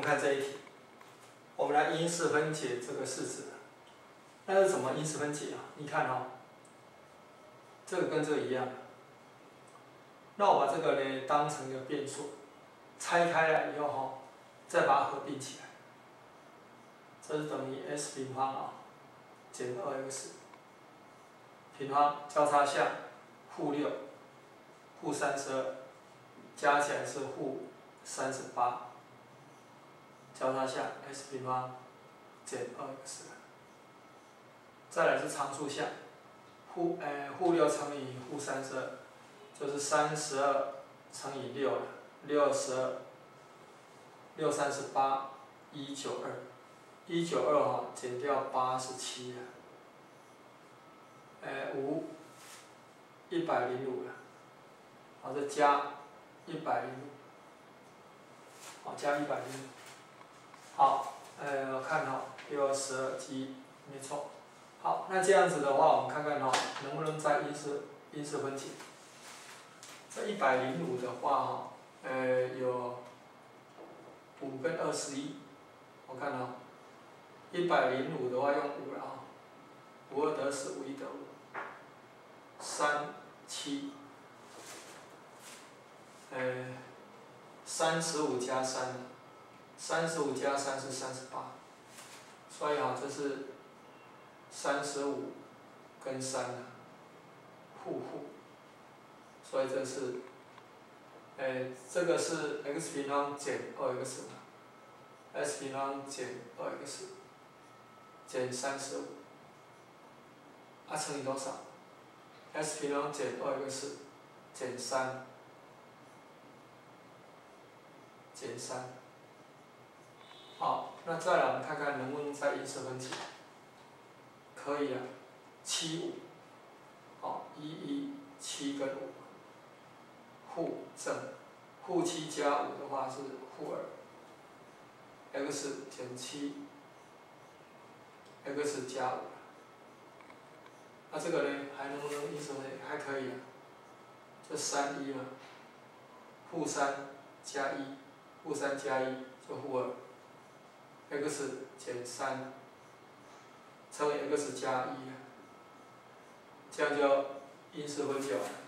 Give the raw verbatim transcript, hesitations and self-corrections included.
看这一题，我们来因式分解这个式子。那是怎么因式分解啊？你看哦，这个跟这个一样。那我把这个呢当成一个变数，拆开来以后哈，再把它合并起来，这是等于 s 平方啊减二 x 平方交叉项负六负三十二，加起来是负三十八，交叉项 s 平方减二 x。再来是常数项，负呃负六乘以负三十二，就是三十二乘以六了，六十二，六三十八，一九二，一九二哈减掉八十七了，呃五，一百零五了，好再加一百零五，好加一百零五，好，呃我看哈六十二积，没错。好，那这样子的话，我们看看哈，能不能再因式因式分解？这一百零五的话哈，呃有五跟二十一，我看哈，一百零五的话用五了啊，五二得四，五一得五，三七，呃三十五加三，三十五加三是三十八，所以哈这是。三十五跟三互互，所以这是，诶，这个是 x 平方减二 x 嘛 ，s 平方减二 x 减三十五，啊乘以多少 ？s 平方减二 x 减三减三，好，那再来我们看看能不能再因式分解。可以啊，七五，好，一一七跟五，负正，负七加五的话是负二 ，x 减七 ，x 加五，那这个呢还能不能因式分解？还可以啊，这三一嘛，负三加一，负三加一就负二 ，x 减三。乘以 x 加一，这样就因式分解完了。